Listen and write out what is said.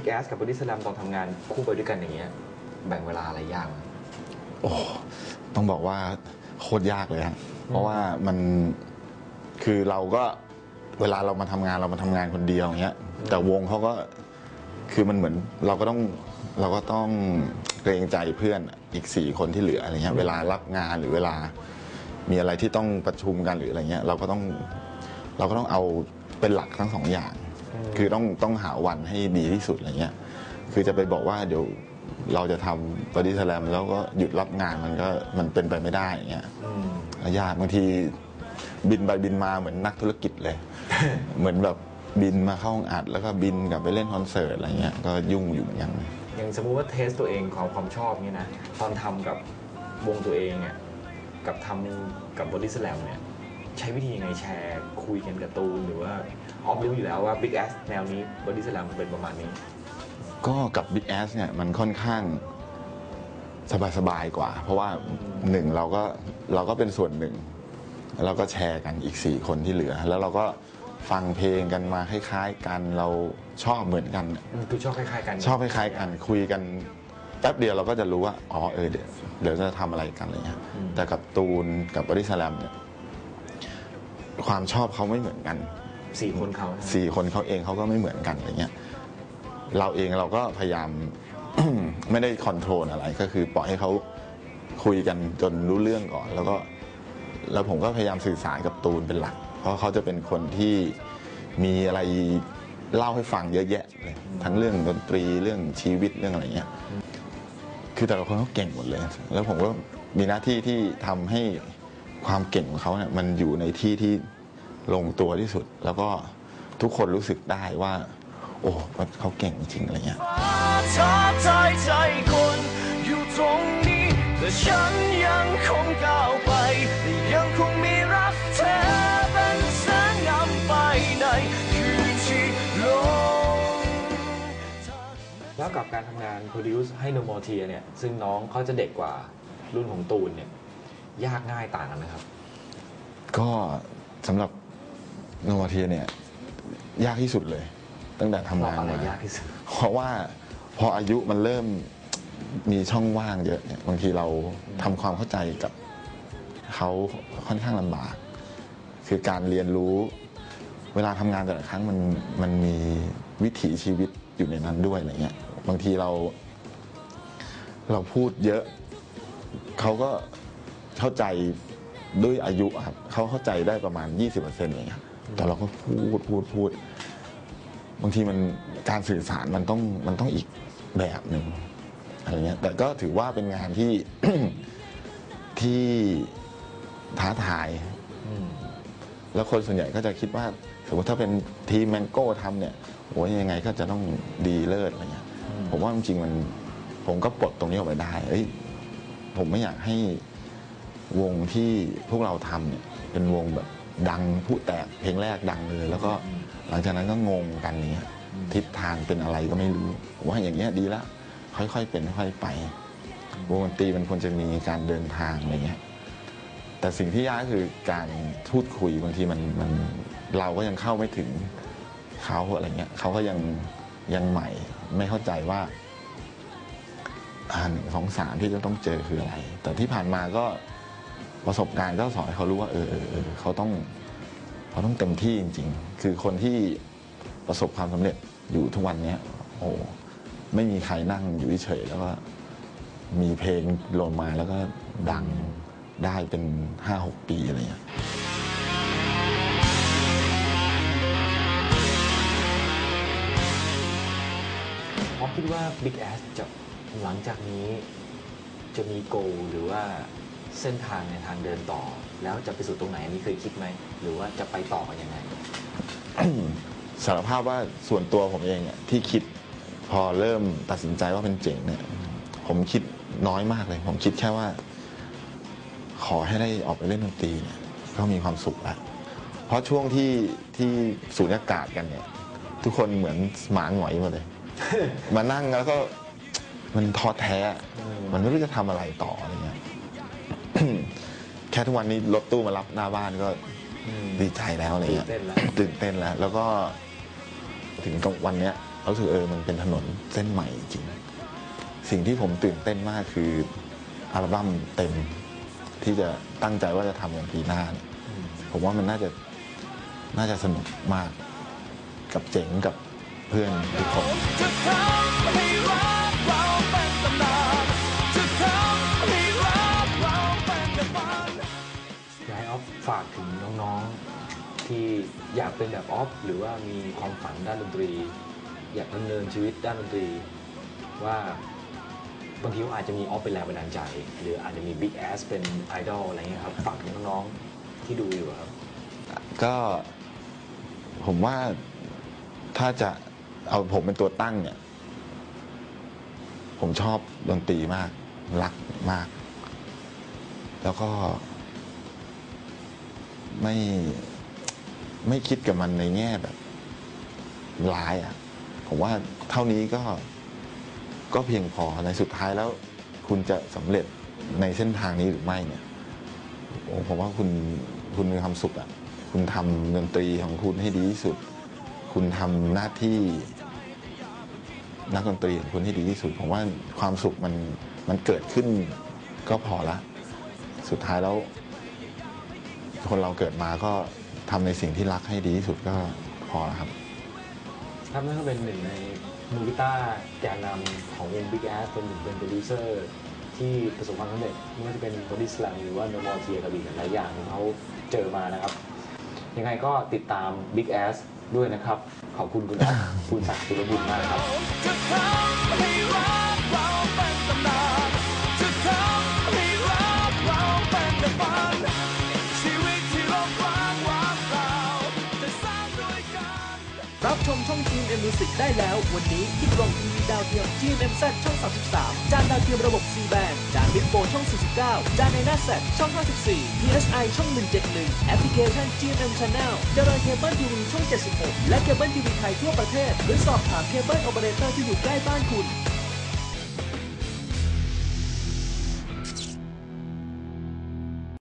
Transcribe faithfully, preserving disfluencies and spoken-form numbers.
Big Ass กับบอดี้สแลมตอนทำงานคู่ไปด้วยกันอย่างเงี้ยแบ่งเวลาอะไรยากไหมโอ้ต้องบอกว่าโคตรยากเลยฮะเพราะว่ามันคือเราก็เวลาเรามาทำงานเรามาทำงานคนเดียวอย่างเงี้ยแต่วงเขาก็คือมันเหมือนเราก็ต้องเราก็ต้องเกรงใจเพื่อนอีกสี่คนที่เหลืออะไรเงี้ยเวลารับงานหรือเวลามีอะไรที่ต้องประชุมกันหรืออะไรเงี้ยเราก็ต้องเราก็ต้องเอาเป็นหลักทั้งสองอย่างคือต้องต้องหาวันให้ดีที่สุดอะไรเงี้ยคือจะไปบอกว่าเดี๋ยวเราจะทำบอดี้สแลมแล้วก็หยุดรับงานมันก็มันเป็นไปไม่ได้อย่างเงี้ยยากบางทีบินไปบินมาเหมือนนักธุรกิจเลย เหมือนแบบบินมาเข้าห้องอัดแล้วก็บินกลับไปเล่นคอนเสิร์ตอะไรเงี้ยก็ยุ่งอยู่เหมือนกันอย่างสมมุติว่าเทสตัวเองความความชอบเงี้ยนะตอนทำกับวงตัวเองเนี่ยกับทำกับบอดี้สแลมเนี่ยใช้วิธียังไงแชร์คุยกันกับตูนหรือว่าออฟรู้อยู่แล้วว่า Big Ass แนวนี้บอดี้สแลมเป็นประมาณนี้ก็กับ Big Ass เนี่ยมันค่อนข้างสบายๆกว่าเพราะว่าหนึ่งเราก็เราก็เป็นส่วนหนึ่งเราก็แชร์กันอีกสี่คนที่เหลือแล้วเราก็ฟังเพลงกันมาคล้ายๆกันเราชอบเหมือนกันคือชอบคล้ายๆกันชอบคล้ายๆกันคุยกันแป๊บเดียวเราก็จะรู้ว่าอ๋อเออเดี๋ยวเดี๋ยวจะทำอะไรกันอะไรเงี้ยแต่กับตูนกับบอดี้สแลมเนี่ยความชอบเขาไม่เหมือนกันสี่คนเขาสี่คนเขาเองเขาก็ไม่เหมือนกันอะไรเงี้ยเราเองเราก็พยายาม ไม่ได้คอนโทรลอะไรก็คือปล่อยให้เขาคุยกันจนรู้เรื่องก่อนแล้วก็แล้วผมก็พยายามสื่อสารกับตูนเป็นหลักเพราะเขาจะเป็นคนที่มีอะไรเล่าให้ฟังเยอะแยะเลยทั้งเรื่องดนตรีเรื่องชีวิตเรื่องอะไรเงี้ยคือแต่ละคนเขาเก่งหมดเลยแล้วผมก็มีหน้าที่ที่ทำให้ความเก่งของเขาเนี่ยมันอยู่ในที่ที่ลงตัวที่สุดแล้วก็ทุกคนรู้สึกได้ว่าโอ้เขาเก่งจริงอะไรเงี้ยท้าทายใจคนอยู่ตรงนี้แต่ฉันยังคงก้าวไปยังคงมีรักเธอเป็นแสงนำไปในคืนที่ลงแล้วกับการทำงาน produce ให้ No More Tears เนี่ยซึ่งน้องเขาจะเด็กกว่ารุ่นของตูนเนี่ยยากง่ายต่างกันไหมครับก็สำหรับ No More Tears เนี่ยยากที่สุดเลยตั้งแต่ทำงานมายากที่สุดเพราะว่าพออายุมันเริ่มมีช่องว่างเยอะเนี่ยบางทีเราทำความเข้าใจกับเขาค่อนข้างลำบากคือการเรียนรู้เวลาทำงานแต่ละครั้งมันมันมีวิถีชีวิตอยู่ในนั้นด้วยอะไรเงี้ยบางทีเราเราพูดเยอะเขาก็เข้าใจด้วยอายุครับเขาเข้าใจได้ประมาณ ยี่สิบเปอร์เซ็นต์ อย่างเงี้ยแต่เราก็พูดพูดพูดบางทีมันการสื่อสารมันต้องมันต้องอีกแบบหนึ่งอะไรเงี้ยแต่ก็ถือว่าเป็นงานที่ ที่ท้าทายแล้วคนส่วนใหญ่ก็จะคิดว่าสมมติถ้าเป็นทีมแมงโก้ทำเนี่ยโอ้ยยังไงก็จะต้องดีเลิศอะไรเงี้ยผมว่าจริงๆมันผมก็ปลดตรงนี้ออกไปได้เอ้ยผมไม่อยากให้วงที่พวกเราทำเนี่ยเป็นวงแบบดังผู้แตกเพลงแรกดังเลยแล้วก็หลังจากนั้นก็งงกันเนี้ยทิศทางเป็นอะไรก็ไม่รู้ว่าอย่างเงี้ยดีละค่อยๆเป็นค่อยๆไปวงดนตรีมันควรจะมีการเดินทางอะไรเงี้ยแต่สิ่งที่ยากคือการพูดคุยบางทีมันมันเราก็ยังเข้าไม่ถึงเขาอะไรเงี้ยเขาก็ยังยังใหม่ไม่เข้าใจว่าอ่าหนึ่งสองสามที่จะต้องเจอคืออะไรแต่ที่ผ่านมาก็ประสบการณ์ก็สอนให้เขารู้ว่าเออเออเออเขาต้องเขาต้องเต็มที่จริงๆคือคนที่ประสบความสำเร็จอยู่ทุกวันนี้โอ้ไม่มีใครนั่งอยู่เฉยแล้วก็มีเพลงโหลดมาแล้วก็ดังได้เป็น ห้าหก ปีอะไรอย่างเงี้ยเพราะคิดว่า Big Ass จะหลังจากนี้จะมีโกลหรือว่าเส้นทางในทางเดินต่อแล้วจะไปสู่ตรงไหนนี่เคยคิดไหมหรือว่าจะไปต่อกันยังไงสารภาพว่าส่วนตัวผมเองเนี่ยที่คิดพอเริ่มตัดสินใจว่าเป็นเจ๋งเนี่ยผมคิดน้อยมากเลยผมคิดแค่ว่าขอให้ได้ออกไปเล่นดนตรีเนี่ยก็มีความสุขแล้วเพราะช่วงที่ที่สูญญากาศกันเนี่ยทุกคนเหมือนหมาหงอยหมดเลย มานั่งแล้วก็มันท้อแท้มันไม่รู้จะทำอะไรต่ออะไรเงี้ย แค่ทุกวันนี้รถตู้มารับหน้าบ้านก็ดีใจแล้วอะไรเงี้ยตื่นเต้นแล้วแล้วก็ถึงตรงวันเนี้ยรู้สึกเออมันเป็นถนนเส้นใหม่จริงสิ่งที่ผมตื่นเต้นมากคืออัลบั้มเต็มที่จะตั้งใจว่าจะทำกันปีหน้าเนี่ยผมว่ามันน่าจะน่าจะสนุกมากกับเจ๋งกับเพื่อนทุกคนอยากให้ออฟฝากถึงน้องๆที่อยากเป็นแบบออฟหรือว่ามีความฝันด้านดนตรีอยากดำเนินชีวิตด้านดนตรีว่าบางทีอาจจะมีออฟเป็นแรงบันดาลใจหรืออาจจะมีบิ๊กแอสเป็นไอดอลอะไรเงี้ยครับฝากถึงน้องๆที่ดูอยู่ครับก็ผมว่าถ้าจะเอาผมเป็นตัวตั้งเนี่ยผมชอบดนตรีมากรักมากแล้วก็ไม่ไม่คิดกับมันในแง่แบบร้ายอ่ะผมว่าเท่านี้ก็ก็เพียงพอในสุดท้ายแล้วคุณจะสำเร็จในเส้นทางนี้หรือไม่เนี่ยผมว่าคุณคุณมีความสุขอ่ะคุณทำดนตรีของคุณให้ดีที่สุดคุณทำหน้าที่นักดนตรีของคุณให้ดีที่สุดผมว่าความสุขมันมันเกิดขึ้นก็พอละสุดท้ายแล้วคนเราเกิดมาก็ทำในสิ่งที่รักให้ดีที่สุดก็พอแล้วครับครับนั่นก็เป็นหนึ่งในมือกีตาร์แกนนำของวง Big Ass เป็นหนึ่งเป็นโปรดิวเซอร์ที่ประสบความสำเร็จไม่ว่าจะเป็น Body Slam หรือว่า No More Tears กับอีกหลายอย่างที่เขาเจอมานะครับยังไงก็ติดตาม Big Ass ด้วยนะครับขอบคุณคุณออฟคุณศักดิ์สุรบุญมากครับรับชมช่อง จี เอ็ม เอ็ม Music ได้แล้ววันนี้ที่กล่องทีวีดาวเทียม จี เอ็ม เอ็ม แซด ช่อง สามสิบสาม จานดาวเทียมระบบ ซี แบนด์ จาน Big โฟร์ ช่อง สี่สิบเก้า จาน Dynaset ช่อง ห้าสิบสี่ พี เอส ไอ ช่อง หนึ่งเจ็ดหนึ่ง แอปพลิเคชัน จี เอ็ม เอ็ม Channel เจริญเคเบิลทีวีช่อง เจ็ดสิบหก และเคเบิลทีวีไทยทั่วประเทศหรือสอบถามเคเบิลโอเปอเรเตอร์ที่อยู่ใกล้บ้านคุณ